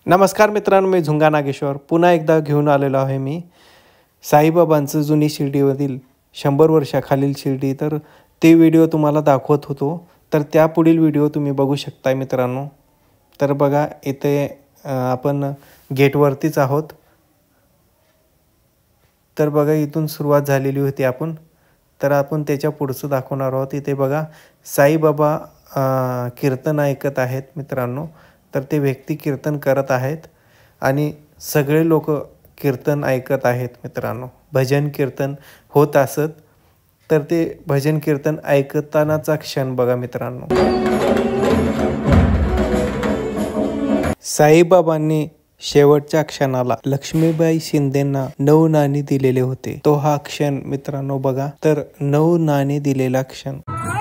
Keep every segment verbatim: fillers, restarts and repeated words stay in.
नमस्कार मित्रांनो, मी झुंगा नागेश्वर पुन्हा एकदा घेऊन आलेलो आहे मी साईबाबांचं जुनी शिर्डीमधील शंभर वर्षाखालील शिर्डी. तर ते व्हिडिओ तुम्हाला दाखवत होतो. तर त्या पुढील व्हिडिओ तुम्ही बघू शकताय मित्रांनो. तर बघा इथे आपण गेटवरतीच आहोत. तर बघा इथून सुरुवात झालेली होती आपण. तर आपण त्याच्या पुढचं दाखवणार आहोत. इथे बघा साईबाबा कीर्तन ऐकत आहेत मित्रांनो. तर ते व्यक्ती कीर्तन करत आहेत आणि सगळे लोक कीर्तन ऐकत आहेत मित्रांनो. भजन कीर्तन होत असत. तर ते भजन कीर्तन ऐकतानाचा क्षण बघा मित्रांनो. साईबाबांनी शेवटच्या क्षणाला लक्ष्मीबाई शिंदेंना नऊ नाणी दिलेले होते. तो हा क्षण मित्रांनो बघा. तर नऊ नाणी दिलेला क्षण.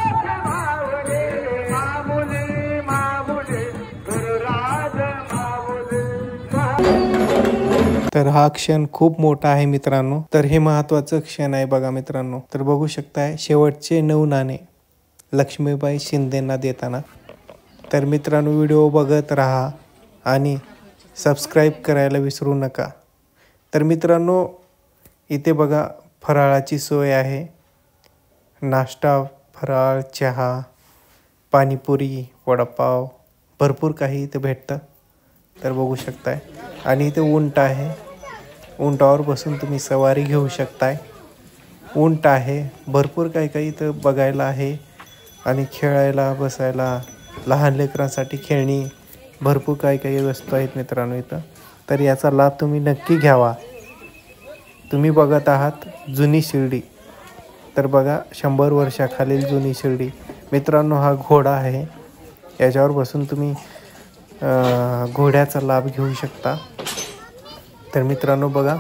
तर हा क्षण खूप मोठा आहे मित्रांनो. तर हे महत्वाचं क्षण आहे बघा मित्रांनो. तर बघू शकताय शेवटचे नऊ नाणे लक्ष्मीबाई शिंदेंना देताना. तर मित्रांनो व्हिडिओ बघत राहा आणि सबस्क्राईब करायला विसरू नका. तर मित्रांनो इथे बघा फराळाची सोय आहे. नाश्ता, फराळ, चहा, पाणीपुरी, वडापाव भरपूर काही इथे भेटतं. तर बघू शकताय. आणि इथे उंट आहे. उंटावर बसून तुम्ही सवारी घेऊ शकताय. उंट आहे. भरपूर काही काही इथं बघायला आहे. आणि खेळायला बसायला लहान लेकरांसाठी खेळणी भरपूर काही काही वस्तू आहेत मित्रांनो इथं. तर याचा लाभ तुम्ही नक्की घ्यावा. तुम्ही बघत आहात जुनी शिर्डी. तर बघा शंभर वर्षाखालील जुनी शिर्डी मित्रांनो. हा घोडा आहे. याच्यावर बसून तुम्ही घोड्याचा लाभ घेऊ शकता. तर मित्रांनो बघा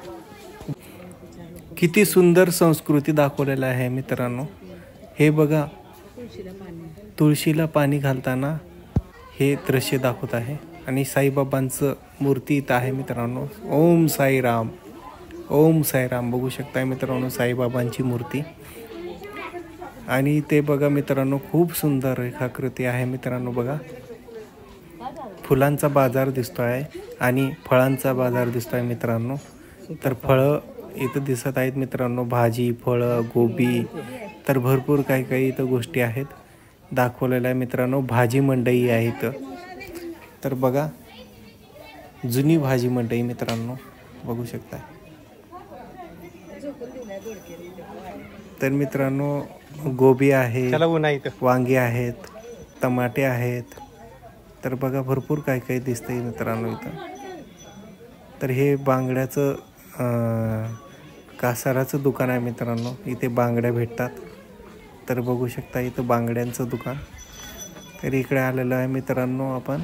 किती सुंदर संस्कृती दाखवलेला आहे मित्रांनो. हे बघा तुळशीला पाणी घालताना हे दृश्य दाखवत आहे. आणि साईबाबांचं मूर्ती इथं आहे मित्रांनो. ओम साईराम, ओम साईराम बघू शकताय मित्रांनो साईबाबांची मूर्ती. आणि ते बघा मित्रांनो खूप सुंदर रेखाकृती आहे मित्रांनो. बघा फुलांचा बाजार दिसतो आहे आणि फळांचा बाजार दिसतो आहे मित्रांनो. तर फळं इथं दिसत आहेत मित्रांनो. भाजी, फळं, गोबी तर भरपूर काही काही इथं गोष्टी आहेत दाखवलेल्या आहे मित्रांनो. भाजी मंडई आहे इथं. तर बघा जुनी भाजी मंडई मित्रांनो बघू शकता. तर मित्रांनो गोबी आहे, वांगी आहेत, टमाटे आहेत. तर बघा भरपूर काय काही दिसतंय मित्रांनो इथं. तर हे बांगड्याचं कासाराचं दुकान आहे मित्रांनो. इथे बांगड्या भेटतात. तर बघू शकता इथं बांगड्यांचं दुकान. तर इकडे आलेलं आहे मित्रांनो आपण.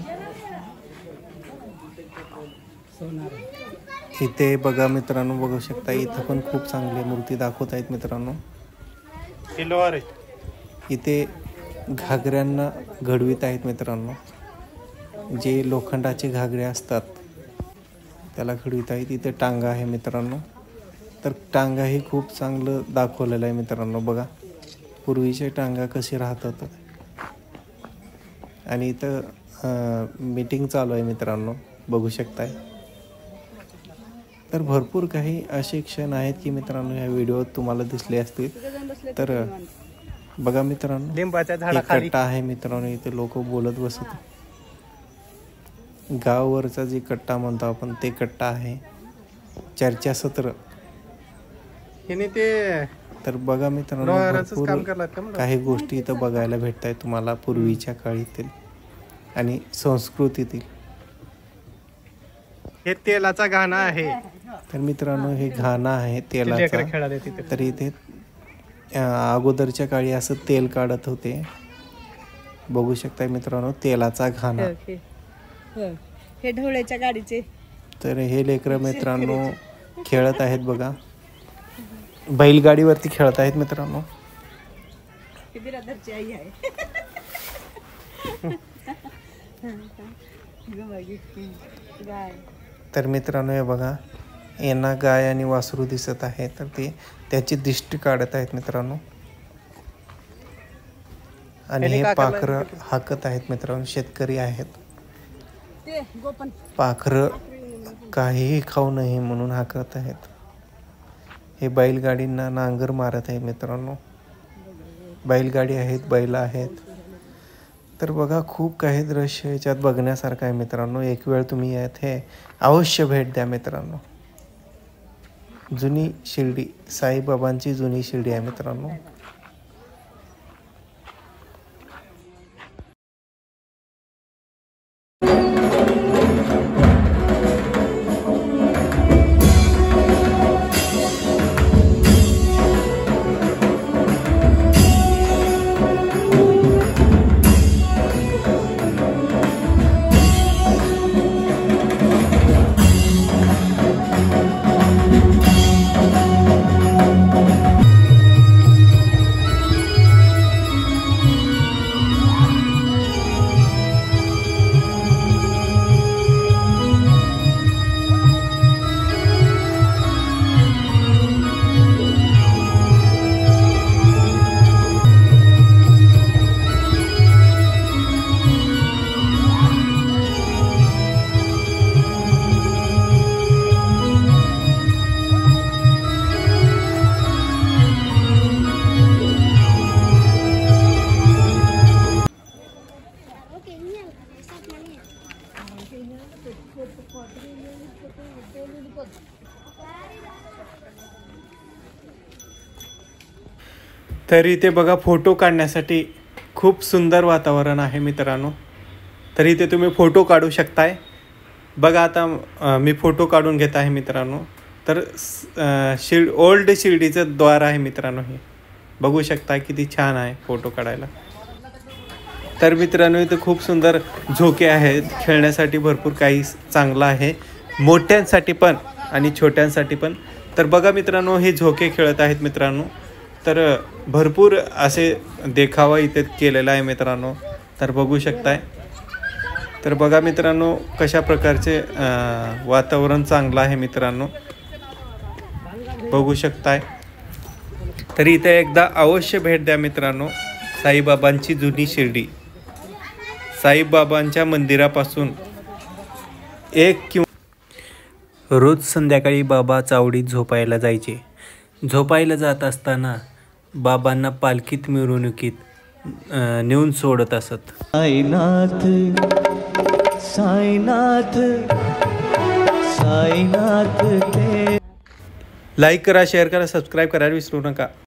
इथे बघा मित्रांनो बघू शकता इथं पण खूप चांगली मूर्ती दाखवत आहेत मित्रांनो. इथे घागऱ्यांना घडवीत आहेत मित्रांनो. जे लोखंडाचे घागरे असतात त्याला घडवीत आहेत. इथे टांगा आहे मित्रांनो. तर टांगा ही खूप चांगलं दाखवलेलं आहे मित्रांनो. बघा पूर्वीचे टांगा कसे राहतात. आणि इथं मीटिंग चालू आहे मित्रांनो बघू शकताय. तर भरपूर काही असे क्षण आहेत की मित्रांनो या व्हिडिओत तुम्हाला दिसले असतील. तर बघा मित्रांनो लिंबाच्या झाडाखाली कट्टा आहे मित्रांनो. इथे लोक बोलत बसत. गावावरचा जे कट्टा म्हणतो आपण ते कट्टा आहे. चर्चासत्र ते. तर बघा मित्रांनो भरपूर काही गोष्टी इथं बघायला भेटत आहेत तुम्हाला पूर्वीच्या काळीतील आणि संस्कृतीतील. हे तेलाचा घाणा आहे. तर मित्रांनो हे घाणा आहे तेलाचा. तर इथे अगोदरच्या काळी असं तेल काढत होते. बघू शकता मित्रांनो तेलाचा घाणा. हे ढोळ्याच्या गाडीचे. तर हे लेकरं मित्रांनो खेळत आहेत बघा. बैलगाडीवरती खेळत आहेत मित्रांनो. तर मित्रांनो हे बघा यांना गाय आणि वासरू दिसत आहे. तर ते त्याची दिष्टी काढत आहेत मित्रांनो. आणि हे पाखरं हाकत आहेत मित्रांनो. शेतकरी आहेत. गोपन पाखरं काहीही खाऊ नये म्हणून हाकत आहेत. हे बैलगाडींना नांगर मारत आहे मित्रांनो. बैलगाडी आहेत, बैल आहेत. तर बघा खूप काही दृश्य याच्यात बघण्यासारखं आहे मित्रांनो. एक वेळ तुम्ही येथे अवश्य भेट द्या मित्रांनो. जुनी शिर्डी, साईबाबांची जुनी शिर्डी आहे मित्रांनो. तर इथे बघा फोटो काढण्यासाठी खूप सुंदर वातावरण आहे मित्रांनो. तर इथे तुम्ही फोटो काढू शकताय. बघा आता अ, मी फोटो काढून घेत आहे मित्रांनो. तर अ, शिर्ड ओल्ड शिर्डीचं द्वार आहे मित्रांनो. हे बघू शकता किती छान आहे फोटो काढायला. तर मित्रांनो इथे खूप सुंदर झोके आहेत. खेळण्यासाठी भरपूर काही चांगलं आहे, मोठ्यांसाठी पण आणि छोट्यांसाठी पण. तर बघा मित्रांनो हे झोके खेळत आहेत मित्रांनो. तर भरपूर असे देखावा इथे केलेला आहे मित्रांनो. तर बघू शकताय. तर बघा मित्रांनो कशा प्रकारचे वातावरण चांगलं आहे मित्रांनो. बघू शकताय. तरी इथे एकदा अवश्य भेट द्या मित्रांनो. साईबाबांची जुनी शिर्डी. साईबाबांच्या मंदिरापासून एक किंवा रोज संध्याकाळी बाबा चावडीत झोपायला जायचे. झोपायला जात असताना बाबांना पालखीत मिरवणुकीत नेऊन सोडत असत. साईनाथ साईनाथ साईनाथ ते. लाईक करा, शेअर करा, सबस्क्राईब करायला विसरू नका.